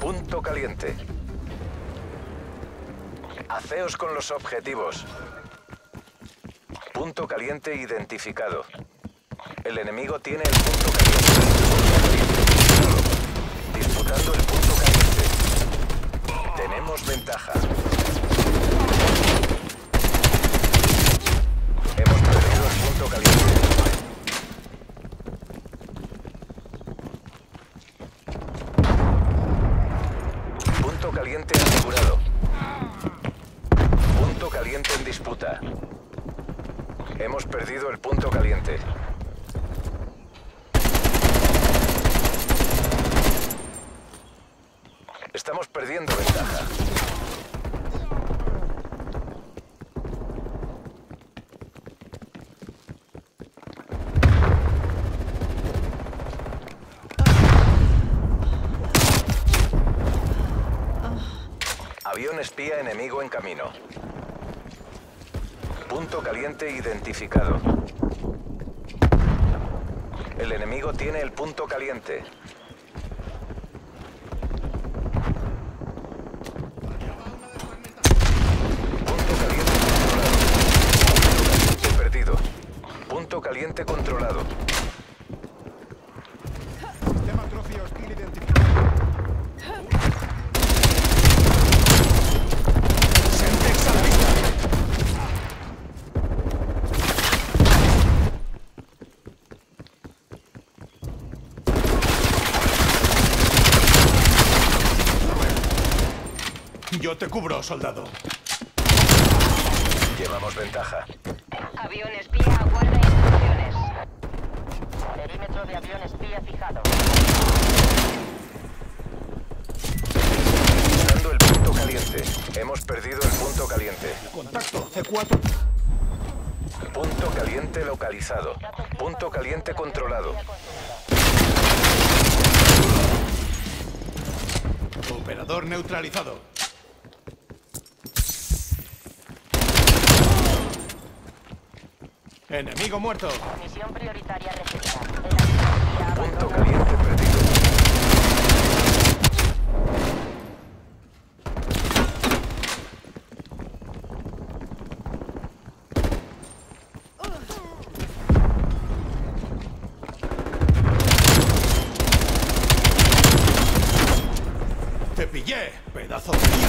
Punto caliente. Haceos con los objetivos. Punto caliente identificado. El enemigo tiene el punto caliente. Disputando el punto caliente. Tenemos ventaja. Hemos perdido el punto caliente. Punto caliente asegurado. Punto caliente en disputa. Hemos perdido el punto caliente. Estamos perdiendo ventaja. Avión espía enemigo en camino. Punto caliente identificado. El enemigo tiene el punto caliente. Punto caliente controlado. Sistema Trophy hostil identificado. Semtex a la vista. Yo te cubro, soldado. Llevamos ventaja. Avión espía aguarda instrucciones. Perímetro de avión espía fijado. Buscando el punto caliente. Hemos perdido el punto caliente. Contacto, C4. Punto caliente localizado. Punto caliente controlado. Operador neutralizado. Enemigo muerto. Misión prioritaria recibida. Punto caliente perdido. Te pillé, pedazo de mierda.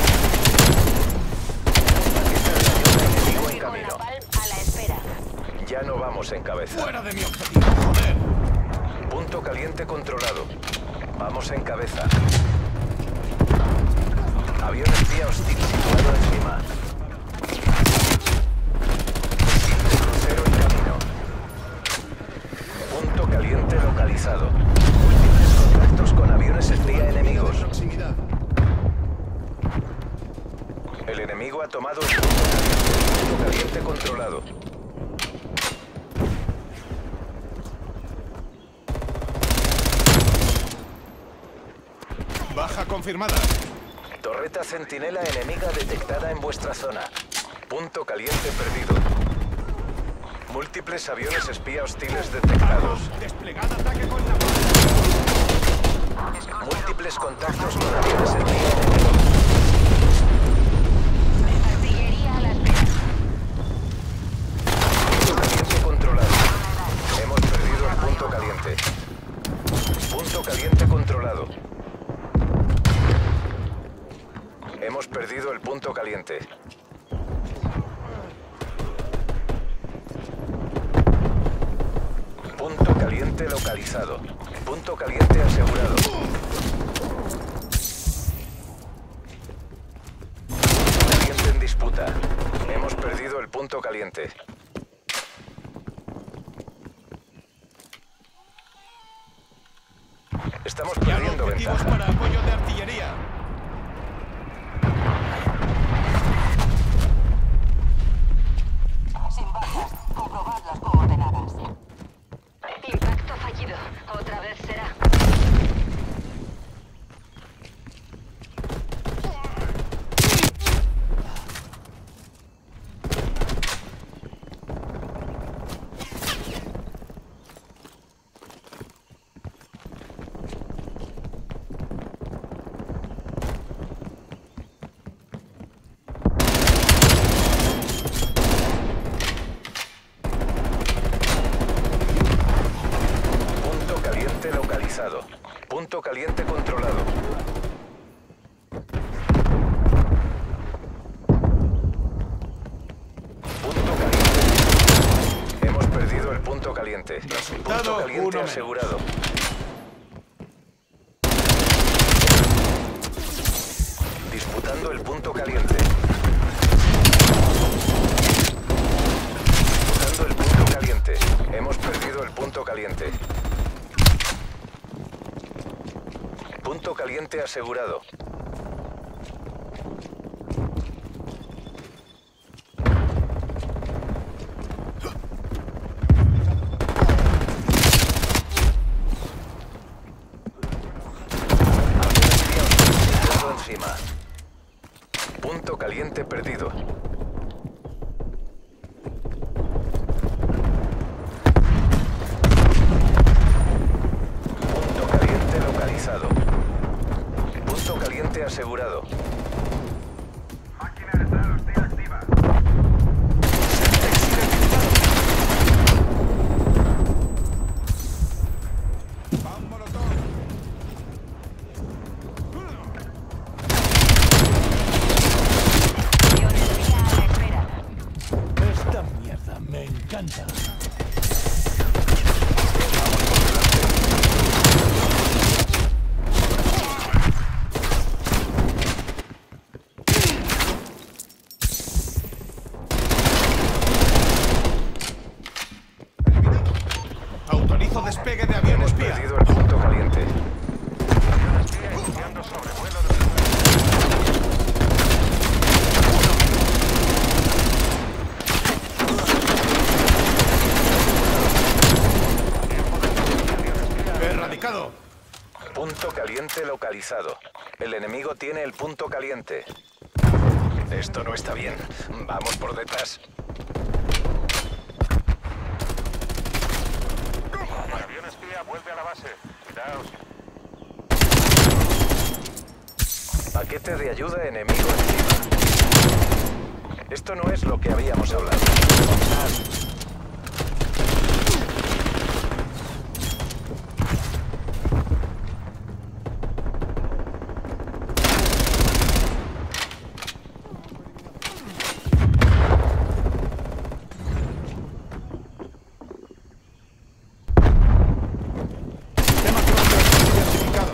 Enemigo en camino. A la espera. Ya no vamos en cabeza. Fuera de mi objetivo, joder. Punto caliente controlado. Vamos en cabeza. Avión espía hostil situado encima. Crucero en camino. Punto caliente localizado. Múltiples contactos con aviones espía enemigos. El enemigo ha tomado el punto caliente controlado. Baja confirmada. Torreta centinela enemiga detectada en vuestra zona. Punto caliente perdido. Múltiples aviones espía hostiles detectados. Desplegad ataque con la mano. Múltiples contactos con aviones espía enemigos. Artillería a la espera. Punto caliente controlado. Hemos perdido el punto caliente. Punto caliente controlado. Hemos perdido el punto caliente. Punto caliente localizado. Punto caliente asegurado. Punto caliente en disputa. Hemos perdido el punto caliente. Estamos Ya perdiendo objetivos ventaja. para apoyo de artillería. Sin bajas. Comprobad las coordenadas. Impacto fallido. Otra vez será. Disputando el punto caliente. Disputando el punto caliente. Hemos perdido el punto caliente. Punto caliente asegurado. Encima. Punto caliente perdido. Punto caliente localizado. Punto caliente asegurado. Máquina de estado hostil activa. Avión espía a la espera. Esta mierda me encanta. Autorizo despegue de avión Hemos espía. perdido el punto caliente. Avión espía iniciando sobrevuelo de Erradicado. Punto caliente localizado. El enemigo tiene el punto caliente. Esto no está bien. Vamos por detrás. avión espía vuelve a la base. Cuidaos. Paquete de ayuda enemigo encima. Esto no es lo que habíamos hablado. Sistema crono identificado.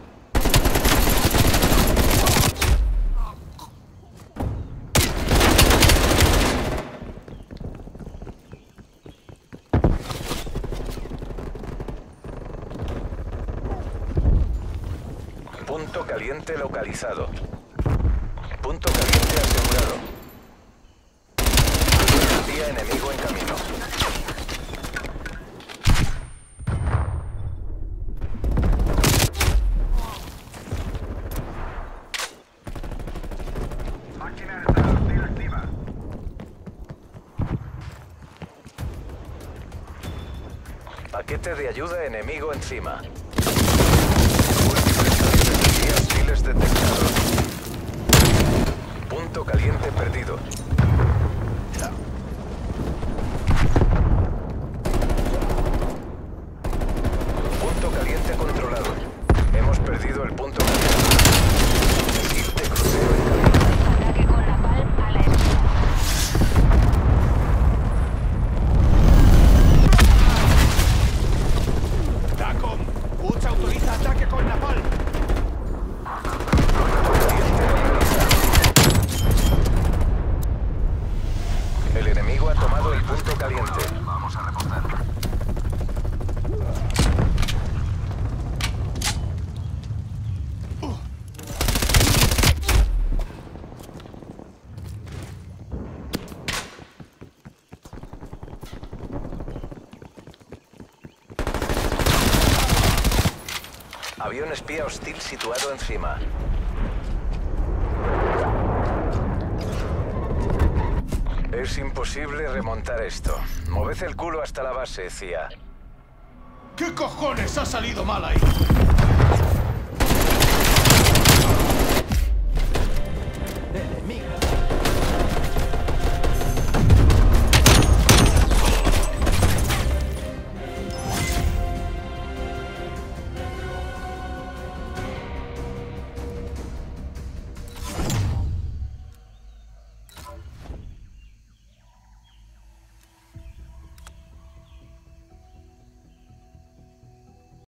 Punto caliente localizado. Punto caliente asegurado. Día enemigo en camino. Máquina de estado hostil activa. Paquete de ayuda enemigo encima. Hostiles detectados. Punto caliente perdido. Punto caliente controlado. Hemos perdido el punto caliente. Misil de crucero en camino. Ataque con la PAL a la espera. TACOM. UTS autoriza ataque con napalm. El enemigo ha tomado el punto caliente. Vamos a repostar. Avión espía hostil situado encima. Es imposible remontar esto. Moved el culo hasta la base, CIA. ¿Qué cojones ha salido mal ahí?